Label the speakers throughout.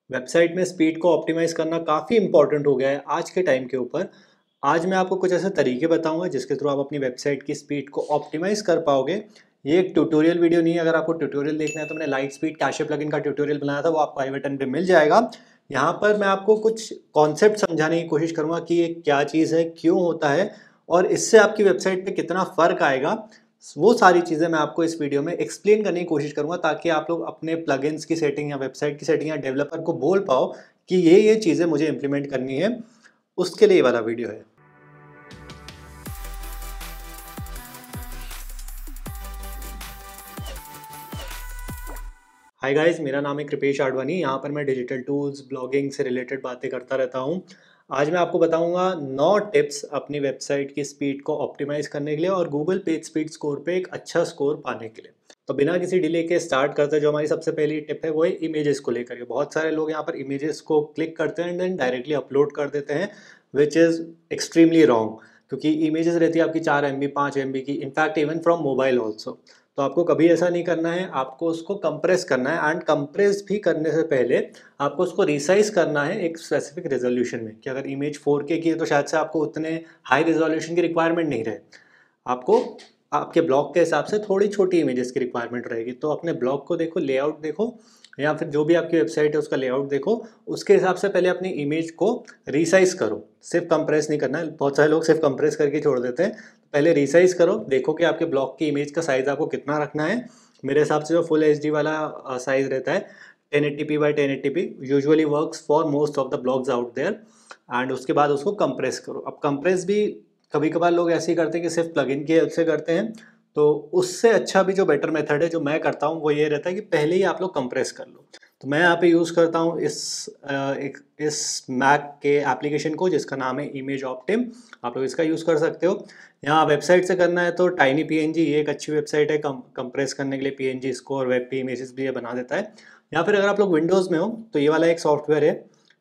Speaker 1: Website में speed को optimise करना काफ़ी इम्पोर्टेंट हो गया है आज के टाइम के ऊपर। आज मैं आपको कुछ ऐसे तरीके बताऊँगा जिसके थ्रू आप अपनी वेबसाइट की स्पीड को ऑप्टिमाइज़ कर पाओगे। ये एक ट्यूटोरियल वीडियो नहीं है, अगर आपको ट्यूटोरियल देखना है तो मैंने लाइट स्पीड कैशे प्लगइन का ट्यूटोरियल बनाया था, वो आपको आई बटन पे मिल जाएगा। यहाँ पर मैं आपको कुछ कॉन्सेप्ट समझाने की कोशिश करूँगा कि ये क्या चीज़ है, क्यों होता है और इससे आपकी वेबसाइट पे कितना फ़र्क आएगा। वो सारी चीज़ें मैं आपको इस वीडियो में एक्सप्लेन करने की कोशिश करूँगा ताकि आप लोग अपने प्लगइन्स की सेटिंग या वेबसाइट की सेटिंग या डेवलपर को बोल पाओ कि ये चीज़ें मुझे इम्प्लीमेंट करनी है, उसके लिए ये वाला वीडियो है। हाय गाइस, मेरा नाम है कृपेश आडवाणी। यहाँ पर मैं डिजिटल टूल्स, ब्लॉगिंग से रिलेटेड बातें करता रहता हूँ। आज मैं आपको बताऊँगा 9 टिप्स अपनी वेबसाइट की स्पीड को ऑप्टिमाइज़ करने के लिए और गूगल पेज स्पीड स्कोर पे एक अच्छा स्कोर पाने के लिए। तो बिना किसी डिले के स्टार्ट करते हैं। जो हमारी सबसे पहली टिप है वो है इमेजेस को लेकर के। बहुत सारे लोग यहाँ पर इमेजेस को क्लिक करते हैं एंड देन डायरेक्टली अपलोड कर देते हैं, विच इज़ एक्सट्रीमली रॉन्ग। क्योंकि इमेजेस रहती है आपकी 4 MB 5 MB की, in fact even from mobile also. तो आपको कभी ऐसा नहीं करना है, आपको उसको कंप्रेस करना है एंड कंप्रेस भी करने से पहले आपको उसको रिसाइज करना है एक स्पेसिफिक रेजोल्यूशन में। कि अगर इमेज 4K की है तो शायद से आपको उतने हाई रेजोल्यूशन की रिक्वायरमेंट नहीं रहे, आपको आपके ब्लॉग के हिसाब से थोड़ी छोटी इमेजेस की रिक्वायरमेंट रहेगी। तो अपने ब्लॉग को देखो, लेआउट देखो, या फिर जो भी आपकी वेबसाइट है उसका लेआउट देखो, उसके हिसाब से पहले अपनी इमेज को रिसाइज करो। सिर्फ कंप्रेस नहीं करना है, बहुत सारे लोग सिर्फ कंप्रेस करके छोड़ देते हैं। पहले रिसाइज करो, देखो कि आपके ब्लॉग की इमेज का साइज़ आपको कितना रखना है। मेरे हिसाब से जो फुल HD वाला साइज़ रहता है 1080p by 1080p usually works for most of the blogs out there. And उसके बाद उसको कंप्रेस करो। अब कंप्रेस भी कभी कभार लोग ऐसे ही करते हैं कि सिर्फ प्लगइन की हेल्प से करते हैं। तो उससे अच्छा भी जो बेटर मेथड है जो मैं करता हूँ वो ये रहता है कि पहले ही आप लोग कंप्रेस कर लो। तो मैं यहाँ पे यूज़ करता हूँ इस मैक के एप्लीकेशन को जिसका नाम है इमेज ऑप्टिम। आप लोग इसका यूज़ कर सकते हो। यहाँ वेबसाइट से करना है तो टाइनी PNG ये एक अच्छी वेबसाइट है कंप्रेस करने के लिए। PNG इसको और वेब पे इमेजेस भी ये बना देता है। या फिर अगर आप लोग विंडोज़ में हो तो ये वाला एक सॉफ्टवेयर है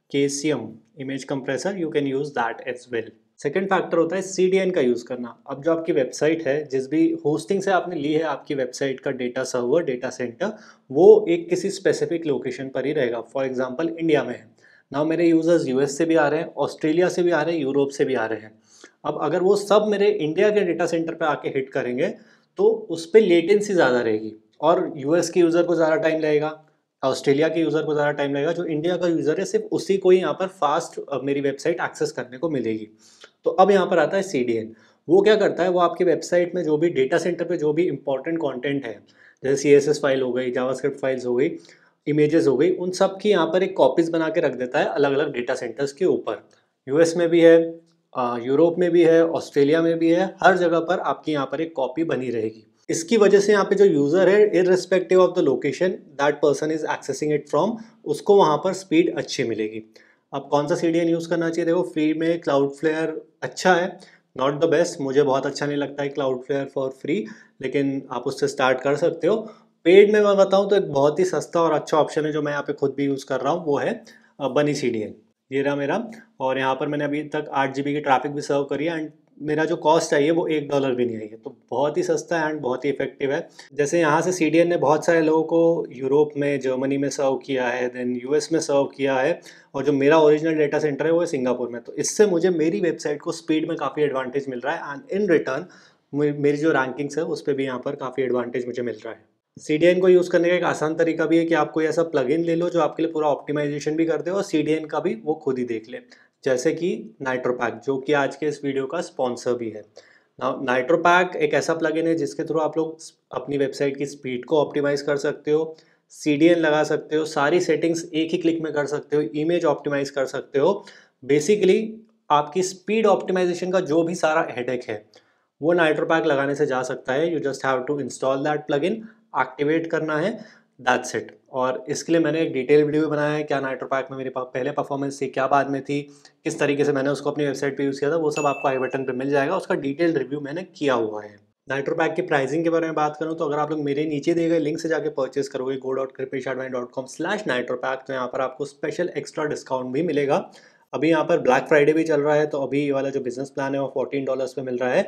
Speaker 1: KCM image compressor, you can use that as well. Second factor होता है CDN का यूज़ करना। अब जो आपकी वेबसाइट है, जिस भी होस्टिंग से आपने ली है आपकी वेबसाइट का डेटा सर्वर, डेटा सेंटर, वो एक किसी स्पेसिफिक लोकेशन पर ही रहेगा। फॉर एग्जांपल इंडिया में है ना, मेरे यूज़र्स US से भी आ रहे हैं, ऑस्ट्रेलिया से भी आ रहे हैं, यूरोप से भी आ रहे हैं। अब अगर वो सब मेरे इंडिया के डेटा सेंटर पे आके हिट करेंगे तो उस पर लेटेंसी ज़्यादा रहेगी और US के यूज़र को ज़्यादा टाइम लगेगा, ऑस्ट्रेलिया के यूज़र को ज़्यादा टाइम लगेगा। जो इंडिया का यूज़र है सिर्फ उसी को ही यहाँ पर फास्ट मेरी वेबसाइट एक्सेस करने को मिलेगी। तो अब यहाँ पर आता है CDN। वो क्या करता है, वो आपकी वेबसाइट में जो भी डेटा सेंटर पे जो भी इंपॉर्टेंट कंटेंट है, जैसे CSS फाइल हो गई, जावास्क्रिप्ट फाइल्स हो गई, इमेजेस हो गई, उन सब की यहाँ पर एक कॉपीज़ बना के रख देता है अलग अलग डेटा सेंटर्स के ऊपर। US में भी है, यूरोप में भी है, ऑस्ट्रेलिया में भी है, हर जगह पर आपकी यहाँ पर एक कॉपी बनी रहेगी। इसकी वजह से यहाँ पे जो यूज़र है, irrespective of the location that person is accessing it from, उसको वहाँ पर स्पीड अच्छी मिलेगी। अब कौन सा CDN यूज़ करना चाहिए? देखो, फ्री में क्लाउडफ्लेयर अच्छा है, नॉट द बेस्ट, मुझे बहुत अच्छा नहीं लगता है क्लाउडफ्लेयर फॉर फ्री, लेकिन आप उससे स्टार्ट कर सकते हो। पेड में मैं बताऊँ तो एक बहुत ही सस्ता और अच्छा ऑप्शन है जो मैं यहाँ पे खुद भी यूज़ कर रहा हूँ, वो है बनी CDN। ये रहा मेरा, और यहाँ पर मैंने अभी तक 8 GB की ट्रैफिक भी सर्व करी है एंड मेरा जो कॉस्ट आई है वो $1 भी नहीं आई है। तो बहुत ही सस्ता है एंड बहुत ही इफेक्टिव है। जैसे यहाँ से CDN ने बहुत सारे लोगों को यूरोप में, जर्मनी में सर्व किया है, देन US में सर्व किया है, और जो मेरा ओरिजिनल डेटा सेंटर है वो है सिंगापुर में। तो इससे मुझे मेरी वेबसाइट को स्पीड में काफ़ी एडवांटेज मिल रहा है एंड इन रिटर्न मेरी जो रैंकिंग्स है उस पर भी यहाँ पर काफ़ी एडवांटेज मुझे मिल रहा है। CDN को यूज़ करने का एक आसान तरीका भी है कि आप कोई ऐसा प्लगइन ले लो जो आपके लिए पूरा ऑप्टिमाइजेशन भी कर दे और CDN का भी वो खुद ही देख ले। जैसे कि नाइट्रोपैक, जो कि आज के इस वीडियो का स्पॉन्सर भी है। नाइट्रोपैक एक ऐसा प्लगइन है जिसके थ्रू आप लोग अपनी वेबसाइट की स्पीड को ऑप्टिमाइज कर सकते हो, CDN लगा सकते हो, सारी सेटिंग्स एक ही क्लिक में कर सकते हो, इमेज ऑप्टिमाइज कर सकते हो। बेसिकली आपकी स्पीड ऑप्टिमाइजेशन का जो भी सारा हेडेक है वो नाइट्रोपैक लगाने से जा सकता है। You just have to install that plugin, activate करना है, दैट्स इट। और इसके लिए मैंने एक डिटेल वीडियो भी बनाया है, क्या नाइट्रोपैक में मेरे पास पहले परफॉर्मेंस थी, क्या बाद में थी, किस तरीके से मैंने उसको अपनी वेबसाइट पे यूज़ किया था, वो सब आपको आई बटन पे मिल जाएगा। उसका डिटेल रिव्यू मैंने किया हुआ है। नाइट्रोपैक की प्राइसिंग के बारे में बात करूँ तो अगर आप लोग मेरे नीचे दिए गए लिंक से जाके परचेस करोगे go.kripeshadvani.com/नाइट्रोपैक, तो यहाँ पर आपको स्पेशल एक्स्ट्रा डिस्काउंट भी मिलेगा। अभी यहाँ पर ब्लैक फ्राइडे भी चल रहा है, तो अभी ये वाला जो बिजनेस प्लान है वो $14 पे मिल रहा है।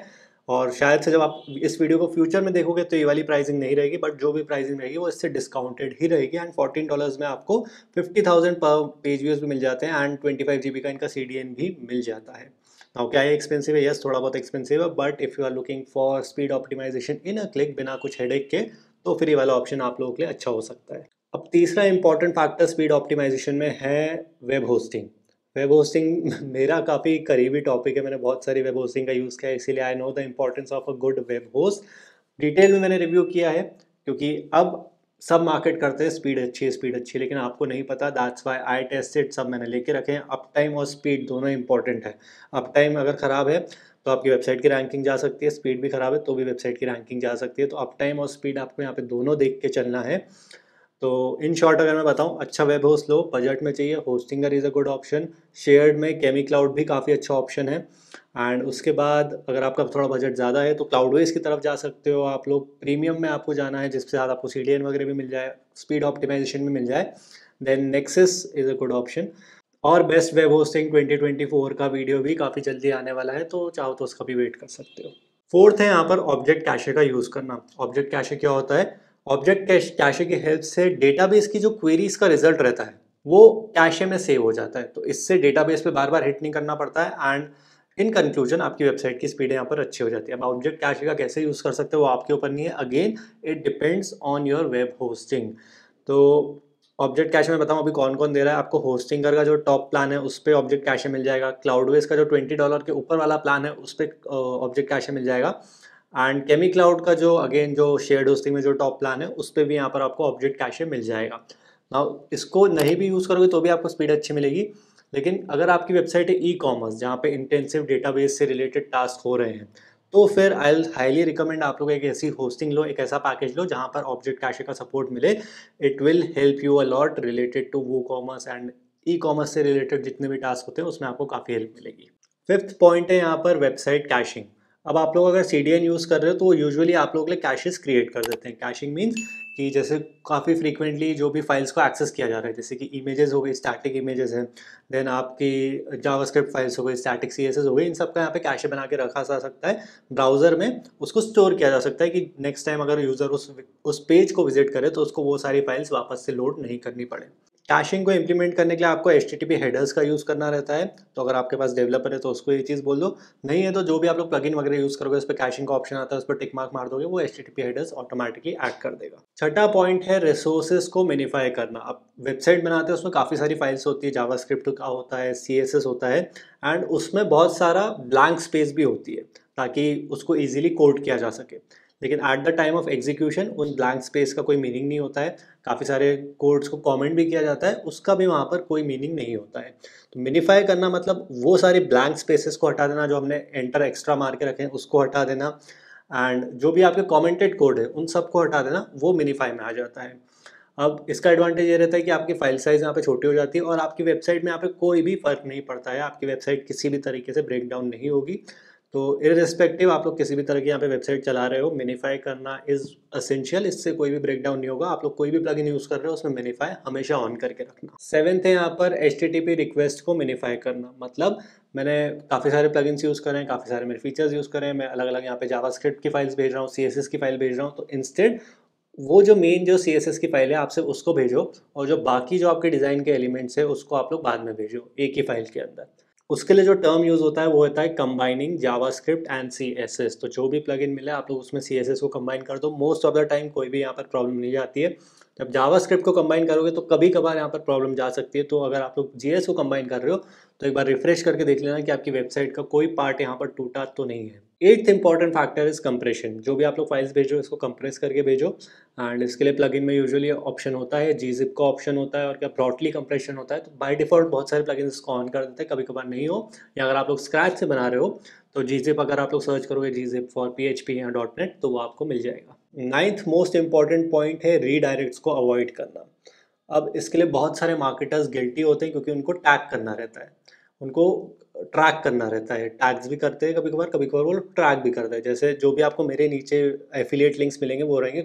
Speaker 1: और शायद से जब आप इस वीडियो को फ्यूचर में देखोगे तो ये वाली प्राइसिंग नहीं रहेगी, बट जो भी प्राइसिंग रहेगी वो इससे डिस्काउंटेड ही रहेगी। एंड $14 में आपको 50,000 पर पेज व्यूज भी मिल जाते हैं एंड 25 GB का इनका CDN भी मिल जाता है। नाउ क्या ये एक्सपेंसिव है? यस, थोड़ा बहुत एक्सपेंसिव है, but if you are looking for speed optimization in a click बिना कुछ हेडेक के, तो फिर ये वाला ऑप्शन आप लोगों के लिए अच्छा हो सकता है। अब तीसरा इंपॉर्टेंट फैक्टर स्पीड ऑप्टिमाइजेशन में है वेब होस्टिंग। वेब होस्टिंग मेरा काफ़ी करीबी टॉपिक है, मैंने बहुत सारी वेब होस्टिंग का यूज़ किया है, इसीलिए I know the importance of a good web host. Detail में मैंने रिव्यू किया है, क्योंकि अब सब मार्केट करते हैं स्पीड अच्छी है, लेकिन आपको नहीं पता। दैट्स वाई आई टेस्टेड, सब मैंने लेके रखे हैं। अप टाइम और स्पीड दोनों इंपॉर्टेंट है। अप टाइम अगर ख़राब है तो आपकी वेबसाइट की रैंकिंग जा सकती है, स्पीड भी ख़राब है तो भी वेबसाइट की रैंकिंग जा सकती है। तो अप टाइम और स्पीड आपको यहाँ पे दोनों देख के चलना है। तो इन शॉर्ट अगर मैं बताऊँ, अच्छा वेब होस्ट लो, बजट में चाहिए, Hostinger is a good option. Shared में केमी क्लाउड भी काफ़ी अच्छा ऑप्शन है। एंड उसके बाद अगर आपका थोड़ा बजट ज़्यादा है तो क्लाउडवेज की तरफ जा सकते हो आप लोग। प्रीमियम में आपको जाना है जिसके साथ आपको CDN वगैरह भी मिल जाए, स्पीड ऑप्टिमाइजेशन भी मिल जाए, then Nexcess is a good option. और बेस्ट वेब होस्टिंग 2024 का वीडियो भी काफ़ी जल्दी आने वाला है, तो चाहो तो उसका भी वेट कर सकते हो। फोर्थ है यहाँ पर ऑब्जेक्ट कैशे का यूज़ करना। ऑब्जेक्ट कैशे क्या होता है? ऑब्जेक्ट कैशे की हेल्प से डेटाबेस की जो क्वेरीज का रिजल्ट रहता है वो कैशे में सेव हो जाता है, तो इससे डेटाबेस पे बार बार हिट नहीं करना पड़ता है। एंड इन कंक्लूजन आपकी वेबसाइट की स्पीड यहाँ पर अच्छी हो जाती है। अब ऑब्जेक्ट कैशे का कैसे यूज़ कर सकते हो वो आपके ऊपर नहीं है, again it depends on your web hosting. तो ऑब्जेक्ट कैशे में बताऊँ अभी कौन कौन दे रहा है आपको। होस्टिंगर का जो टॉप प्लान है उस पर ऑब्जेक्ट कैशे मिल जाएगा। क्लाउडवेज का जो $20 के ऊपर वाला प्लान है उस पर ऑब्जेक्ट कैशे मिल जाएगा। एंड केमी क्लाउड का जो अगेन जो शेयर्ड होस्टिंग में जो टॉप प्लान है उस पर भी यहाँ पर आपको ऑब्जेक्ट कैशे मिल जाएगा। नाउ इसको नहीं भी यूज़ करोगे तो भी आपको स्पीड अच्छी मिलेगी, लेकिन अगर आपकी वेबसाइट है ई-कॉमर्स जहाँ पे इंटेंसिव डेटाबेस से रिलेटेड टास्क हो रहे हैं, तो फिर आई विल हाईली रिकमेंड आप लोग एक ऐसी होस्टिंग लो, एक ऐसा पैकेज लो जहाँ पर ऑब्जेक्ट कैशे का सपोर्ट मिले। It will help you a lot related to WooCommerce and e-commerce से रिलेटेड जितने भी टास्क होते हैं उसमें आपको काफ़ी हेल्प मिलेगी। फिफ्थ पॉइंट है यहाँ पर वेबसाइट कैशिंग। अब आप लोग अगर CDN यूज़ कर रहे हो तो यूजुअली आप लोग के लिए कैशेस क्रिएट कर देते हैं। कैशिंग मीन्स कि जैसे काफ़ी फ्रीक्वेंटली जो भी फाइल्स को एक्सेस किया जा रहा है, जैसे कि इमेजेस हो गई, स्टैटिक इमेजेस हैं, देन आपकी जावास्क्रिप्ट फाइल्स हो गई, स्टैटिक CSS हो गई, इन सब का यहाँ पे कैशे बना के रखा जा सकता है। ब्राउज़र में उसको स्टोर किया जा सकता है कि नेक्स्ट टाइम अगर यूज़र उस पेज को विजिट करे तो उसको वो सारी फाइल्स वापस से लोड नहीं करनी पड़े। कैशिंग को इम्प्लीमेंट करने के लिए आपको HTTP हेडर्स का यूज़ करना रहता है, तो अगर आपके पास डेवलपर है तो उसको ये चीज़ बोल दो। नहीं है तो जो भी आप लोग प्लगइन वगैरह यूज़ करोगे उस पर कैशिंग का ऑप्शन आता है, उस पर टिक मार्क मार दोगे, वो HTTP हेडर्स ऑटोमेटिकली ऐड कर देगा। छठा पॉइंट है रिसोर्सेज को मिनिफाई करना। अब वेबसाइट बनाते हैं उसमें काफ़ी सारी फाइल्स होती है, जावास्क्रिप्ट का होता है, CSS होता है, एंड उसमें बहुत सारा ब्लैंक स्पेस भी होती है ताकि उसको ईजिली कोड किया जा सके। लेकिन at the time of execution उन ब्लैंक स्पेस का कोई मीनिंग नहीं होता है। काफ़ी सारे कोड्स को कमेंट भी किया जाता है, उसका भी वहाँ पर कोई मीनिंग नहीं होता है। तो मिनिफाई करना मतलब वो सारे ब्लैंक स्पेसेस को हटा देना, जो हमने एंटर एक्स्ट्रा मार के रखे हैं उसको हटा देना, एंड जो भी आपके कमेंटेड कोड है उन सबको हटा देना, वो मिनिफाई में आ जाता है। अब इसका एडवांटेज ये रहता है कि आपकी फाइल साइज़ यहाँ पे छोटी हो जाती है और आपकी वेबसाइट में यहाँ पे कोई भी फ़र्क नहीं पड़ता है, आपकी वेबसाइट किसी भी तरीके से ब्रेक डाउन नहीं होगी। तो इर्रिस्पेक्टिव आप लोग किसी भी तरह की यहाँ पे वेबसाइट चला रहे हो, मिनिफाई करना इज़ एसेंशियल। इससे कोई भी ब्रेक डाउन नहीं होगा। आप लोग कोई भी प्लगइन यूज़ कर रहे हो उसमें मिनिफाई हमेशा ऑन करके रखना। सेवेंथ है यहाँ पर HTTP रिक्वेस्ट को मिनिफाई करना। मतलब मैंने काफ़ी सारे प्लगइन्स यूज़ करे हैं, काफ़ी सारे मेरे फीचर्स यूज़ करे हैं, मैं अलग अलग यहाँ पे जावास्क्रिप्ट की फाइल्स भेज रहा हूँ, CSS की फाइल भेज रहा हूँ, तो इंस्टेड वो जो मेन जो CSS की फाइल है आप सिर्फ उसको भेजो, और जो बाकी जो आपके डिज़ाइन के एलिमेंट्स है उसको आप लोग बाद में भेजो एक ही फाइल के अंदर। उसके लिए जो टर्म यूज़ होता है वो होता है कंबाइनिंग जावास्क्रिप्ट एंड CSS। तो जो भी प्लगइन मिले आप लोग उसमें CSS को कंबाइन कर दो, मोस्ट ऑफ द टाइम कोई भी यहाँ पर प्रॉब्लम नहीं जाती है। जब जावास्क्रिप्ट को कंबाइन करोगे तो कभी कभार यहाँ पर प्रॉब्लम जा सकती है। तो अगर आप लोग JS को कंबाइन कर रहे हो तो एक बार रिफ्रेश करके देख लेना कि आपकी वेबसाइट का कोई पार्ट यहाँ पर टूटा तो नहीं है। Eighth important factor is compression. जो भी आप लोग फाइल्स भेजो इसको कंप्रेस करके भेजो, एंड इसके लिए प्लगइन में यूजुअली ऑप्शन होता है, gzip का ऑप्शन होता है, और क्या ब्रॉडली कंप्रेशन होता है। तो बाय डिफॉल्ट बहुत सारे प्लगइन्स इसको ऑन कर देते हैं, कभी कभार नहीं हो, या अगर आप लोग स्क्रैच से बना रहे हो तो gzip अगर आप लोग सर्च करोगे gzip फॉर PHP या .NET तो वो आपको मिल जाएगा। नाइन्थ मोस्ट इंपॉर्टेंट पॉइंट है रीडायरेक्ट्स को अवॉइड करना। अब इसके लिए बहुत सारे मार्केटर्स गिल्टी होते हैं क्योंकि उनको टैग करना रहता है, उनको ट्रैक करना रहता है। टैग्स भी करते हैं कभी कभार वो ट्रैक भी करते हैं। जैसे जो भी आपको मेरे नीचे एफिलिएट लिंक्स मिलेंगे वो रहेंगे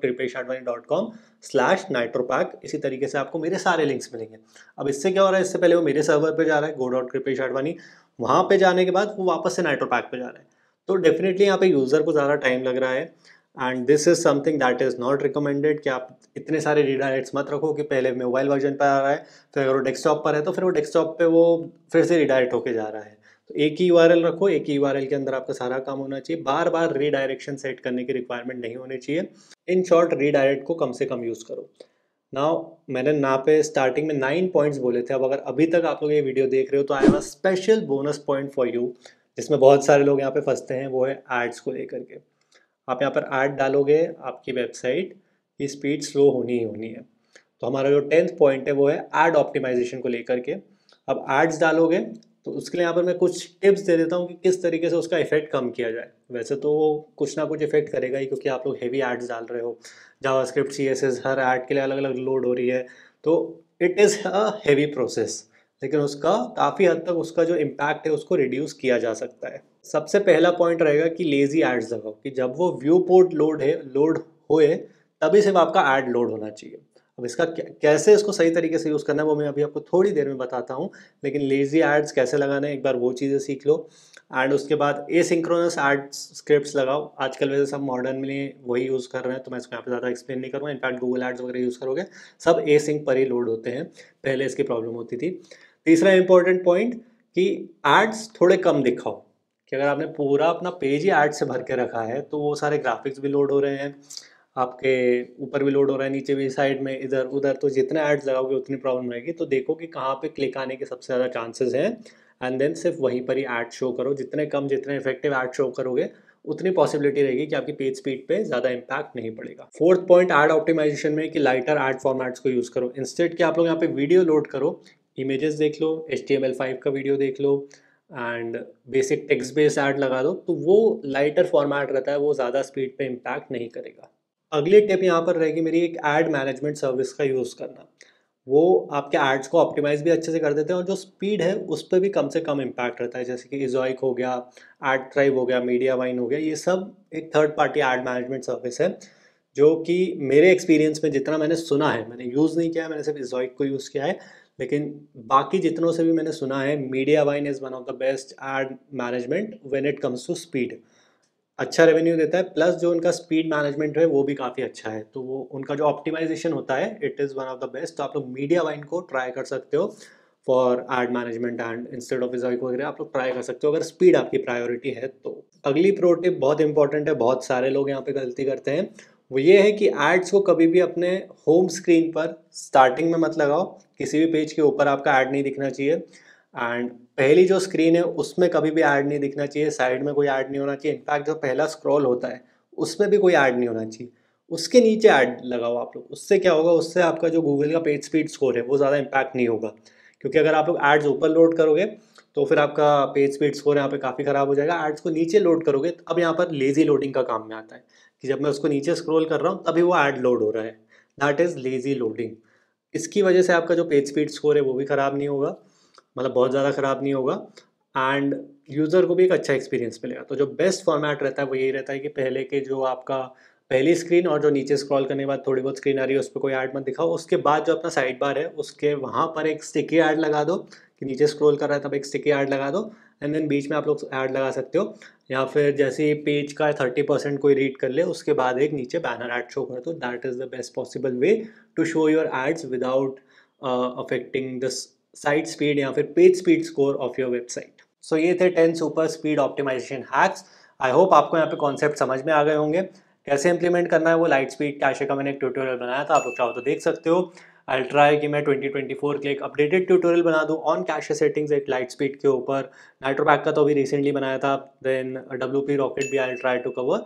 Speaker 1: go.kripeshadvani.com/nitropack। इसी तरीके से आपको मेरे सारे लिंक्स मिलेंगे। अब इससे क्या हो रहा है, इससे पहले वो मेरे सर्वर पे जा रहा है go.kripeshadvani, वहाँ पे जाने के बाद वो वापस से नाइट्रोपैक पे जा रहा है। तो डेफिनेटली यहाँ पे यूज़र को ज़्यादा टाइम लग रहा है and this is something that is not recommended कि आप इतने सारे रीडायरेक्ट्स मत रखो कि पहले मोबाइल वर्जन पर आ रहा है, फिर अगर वो डेस्कटॉप पर है तो फिर वो डेस्कटॉप पे वो फिर से रीडायरेक्ट होके जा रहा है। तो एक ही यूआरएल रखो, एक ही यूआरएल के अंदर आपका सारा काम होना चाहिए, बार बार रीडायरेक्शन सेट करने की रिक्वायरमेंट नहीं होनी चाहिए। इन शॉर्ट रीडायरेक्ट को कम से कम यूज़ करो। नाउ मैंने ना पे स्टार्टिंग में 9 पॉइंट्स बोले थे, अब अगर अभी तक आप लोग ये वीडियो देख रहे हो तो I have a special bonus point for you, जिसमें बहुत सारे लोग यहाँ पे फंसते हैं, वो है एड्स को लेकर के। आप यहाँ पर ऐड डालोगे, आपकी वेबसाइट की स्पीड स्लो होनी ही होनी है। तो हमारा जो 10th पॉइंट है वो है ऐड ऑप्टिमाइजेशन को लेकर के। अब एड्स डालोगे तो उसके लिए यहाँ पर मैं कुछ टिप्स दे देता हूँ कि किस तरीके से उसका इफेक्ट कम किया जाए। वैसे तो वो कुछ ना कुछ इफेक्ट करेगा ही, क्योंकि आप लोग हेवी एड्स डाल रहे हो, जावास्क्रिप्ट सीएसएस हर ऐड के लिए अलग अलग लोड हो रही है, तो it is a heavy process. लेकिन उसका काफ़ी हद तक उसका जो इम्पैक्ट है उसको रिड्यूस किया जा सकता है। सबसे पहला पॉइंट रहेगा कि लेज़ी एड्स लगाओ, कि जब वो व्यू पोर्ट लोड होए तभी सिर्फ आपका ऐड लोड होना चाहिए। अब इसका कैसे इसको सही तरीके से यूज़ करना है वो मैं अभी आपको थोड़ी देर में बताता हूँ, लेकिन लेज़ी एड्स कैसे लगाना है एक बार वो चीज़ें सीख लो। एंड उसके बाद एसिंक्रोनस एड स्क्रिप्ट्स लगाओ। आजकल वैसे सब मॉडर्न में वही यूज़ कर रहे हैं, तो मैं इसको यहाँ पे ज़्यादा एक्सप्लेन नहीं करूँगा। इनफैक्ट गूगल एड्स वगैरह यूज़ करोगे सब एसिंक पर ही लोड होते हैं, पहले इसकी प्रॉब्लम होती थी। तीसरा इंपॉर्टेंट पॉइंट कि एड्स थोड़े कम दिखाओ, कि अगर आपने पूरा अपना पेज ही एड से भर के रखा है तो वो सारे ग्राफिक्स भी लोड हो रहे हैं, आपके ऊपर भी लोड हो रहा है, नीचे भी, साइड में, इधर उधर, तो जितने एड्स लगाओगे उतनी प्रॉब्लम रहेगी। तो देखो कि कहाँ पे क्लिक आने के सबसे ज़्यादा चांसेस हैं एंड देन सिर्फ वहीं पर ही ऐड शो करो। जितने इफेक्टिव ऐड शो करोगे उतनी पॉसिबिलिटी रहेगी कि आपकी पेज स्पीड पे ज़्यादा इम्पैक्ट नहीं पड़ेगा। फोर्थ पॉइंट ऐड ऑप्टिमाइजेशन में कि लाइटर ऐड फॉर्मेट्स को यूज़ करो। इंस्टेड कि आप लोग यहाँ पे वीडियो लोड करो, इमेजेस देख लो, HTML5 का वीडियो देख लो and basic text based ad लगा दो, तो वो लाइटर फॉर्मेट रहता है, वो ज़्यादा स्पीड पे इम्पैक्ट नहीं करेगा। अगली टिप यहाँ पर रहेगी मेरी, एक ऐड मैनेजमेंट सर्विस का यूज़ करना। वो आपके एड्स को ऑप्टिमाइज़ भी अच्छे से कर देते हैं और जो स्पीड है उस पर भी कम से कम इम्पैक्ट रहता है। जैसे कि इज़ोइक हो गया, एड ट्राइब हो गया, मीडिया वाइन हो गया, ये सब एक third party ad management service है, जो कि मेरे एक्सपीरियंस में जितना मैंने सुना है, मैंने यूज़ नहीं किया है, मैंने सिर्फ इज़ोइक को यूज़ किया है, लेकिन बाकी जितनों से भी मैंने सुना है, Mediavine is one of the best ad management when it comes to speed. अच्छा रेवेन्यू देता है, प्लस जो उनका स्पीड मैनेजमेंट है वो भी काफ़ी अच्छा है। तो वो उनका जो ऑप्टिमाइजेशन होता है it is one of the best. तो आप लोग मीडिया वाइन को ट्राई कर सकते हो for ad management and instead of Ezoic वगैरह आप लोग ट्राई कर सकते हो अगर स्पीड आपकी प्रायोरिटी है तो। अगली प्रो टिप बहुत इंपॉर्टेंट है, बहुत सारे लोग यहाँ पे गलती करते हैं, वो ये है कि एड्स को कभी भी अपने होम स्क्रीन पर स्टार्टिंग में मत लगाओ। किसी भी पेज के ऊपर आपका ऐड नहीं दिखना चाहिए एंड पहली जो स्क्रीन है उसमें कभी भी ऐड नहीं दिखना चाहिए, साइड में कोई ऐड नहीं होना चाहिए। इनफैक्ट जो पहला स्क्रॉल होता है उसमें भी कोई ऐड नहीं होना चाहिए, उसके नीचे ऐड लगाओ आप लोग। उससे क्या होगा, उससे आपका जो गूगल का पेज स्पीड स्कोर है वो ज़्यादा इम्पैक्ट नहीं होगा, क्योंकि अगर आप लोग एड्स ऊपर लोड करोगे तो फिर आपका पेज स्पीड स्कोर यहाँ पे काफ़ी ख़राब हो जाएगा। एड्स को नीचे लोड करोगे, अब यहाँ पर लेज़ी लोडिंग का काम में आता है कि जब मैं उसको नीचे स्क्रॉल कर रहा हूँ तभी वो ऐड लोड हो रहा है, दैट इज़ लेज़ी लोडिंग। इसकी वजह से आपका जो पेज स्पीड स्कोर है वो भी ख़राब नहीं होगा, मतलब बहुत ज़्यादा ख़राब नहीं होगा एंड यूज़र को भी एक अच्छा एक्सपीरियंस मिलेगा। तो जो बेस्ट फॉर्मेट रहता है वो यही रहता है कि पहले के जो आपका पहली स्क्रीन और जो नीचे स्क्रॉल करने के बाद थोड़ी बहुत स्क्रीन आ रही है उस पर कोई ऐड मत दिखाओ। उसके बाद जो अपना साइड बार है उसके वहाँ पर एक स्टिकी ऐड लगा दो, कि नीचे स्क्रॉल कर रहा है तब एक स्टिकी ऐड लगा दो एंड देन बीच में आप लोग ऐड लगा सकते हो, या फिर जैसे पेज का 30% कोई रीड कर ले उसके बाद एक नीचे बैनर ऐड शो कर दो। That is the best possible way to show your ads without affecting this site speed या फिर page speed score of your website. So ये थे 10 super speed optimization hacks. I hope आपको यहाँ पे concept समझ में आ गए होंगे। कैसे इंप्लीमेंट करना है वो लाइट स्पीड कैशे का मैंने एक ट्यूटोरियल बनाया था, आप लोग चाहो तो देख सकते हो। आई ट्राई कि मैं 2024 के लिए एक अपडेटेड ट्यूटोरियल बना दूँ ऑन कैशे सेटिंग्स एक लाइट स्पीड के ऊपर। नाइट्रोपैक का तो अभी रिसेंटली बनाया था, देन WP रॉकेट भी आई ट्राई टू कवर।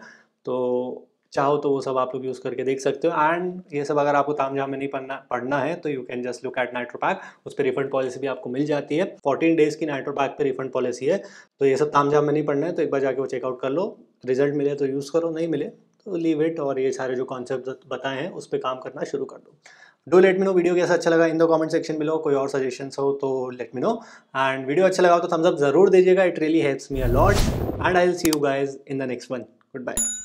Speaker 1: तो चाहो तो वो सब आप लोग यूज़ करके देख सकते हो एंड ये सब अगर आपको तामझाम में नहीं पढ़ना है तो you can just look at NitroPack. उस पर रिफंड पॉलिसी भी आपको मिल जाती है, 14 डेज़ की नाइट्रोपैक पे रिफंड पॉलिसी है। तो ये सब तामझाम में नहीं पढ़ना है तो एक बार जाके वो चेकआउट कर लो। रिजल्ट मिले तो यूज़ करो, नहीं मिले तो लीव इट, और ये सारे जो कॉन्सेप्ट बताए हैं उस पर काम करना शुरू कर दो। Do let me know video कैसा अच्छा लगा in the comment section below. कोई और सजेशंस हो तो let me know and video अच्छा लगा तो थम्स अप जरूर दीजिएगा, it really helps me a lot and I will see you guys in the next one. Good bye.